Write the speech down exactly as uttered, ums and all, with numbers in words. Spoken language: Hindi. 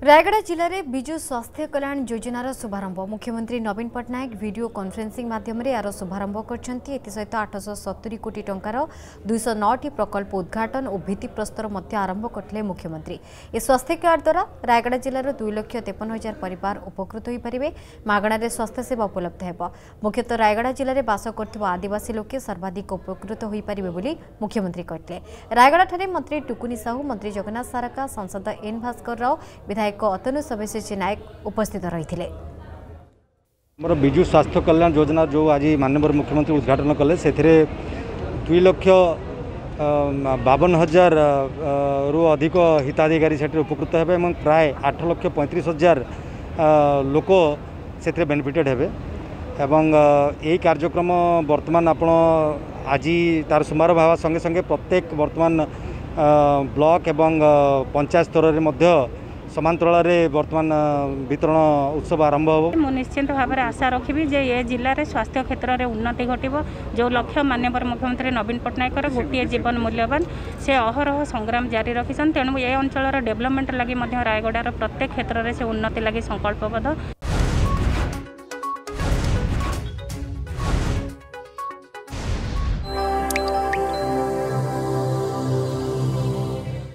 रायगड़ा जिले में बिजु स्वास्थ्य कल्याण योजनार शुभारंभ मुख्यमंत्री नवीन पट्टनायक वीडियो कॉन्फ्रेंसिंग माध्यम या शुभारंभ करसहित आठश सतुरी कोटी टंकार दुईश नौटी प्रकल्प उद्घाटन और भित्तिप्रस्तर आरंभ करते मुख्यमंत्री। ए स्वास्थ्य कार्ड द्वारा रायगड़ा जिलार दुई लक्ष तेपन हजार परिवार उपकृत हो पारे मागणारे स्वास्थ्य सेवा उपलब्ध हो। मुख्यतः रायगड़ा जिले में बास कर आदिवासी लोके सर्वाधिक उपकृत हो पारे बोली मुख्यमंत्री कहते। रायगड़ा ठारे मंत्री टुकुनी साहू, मंत्री जगन्नाथ सारका, सांसद एन भास्कर राव, विधायक अतनु सब्यसाची नायक उपस्थित रही। मोर बिजु स्वास्थ्य कल्याण योजना जो आज माननीय मुख्यमंत्री उद्घाटन कले से दुई लक्ष बावन हजार रु अधिक हिताधिकारी से उपकृत हे प्राय आठ लक्ष पैंतीस हजार लोक से बेनिफिटेड हे। यही कार्यक्रम बर्तमान आपण आज तार शुभारंभ हवा संगे संगे प्रत्येक बर्तमान ब्लॉक एवं पंचायत स्तर में समांतराल बर्तमान वितरण उत्सव आरंभ हो। मु निश्चित भाव में आशा रखी जे ये जिले में स्वास्थ्य क्षेत्र में उन्नति घटव। जो लक्ष्य माननीय मुख्यमंत्री नवीन पट्टनायक गोटे जीवन मूल्यवान से अहरह संग्राम जारी रखिछन। तेणु ये अंचल डेवलपमेंट लगी रायगड़ार प्रत्येक क्षेत्र में से उन्नति लगी संकल्पबद्ध।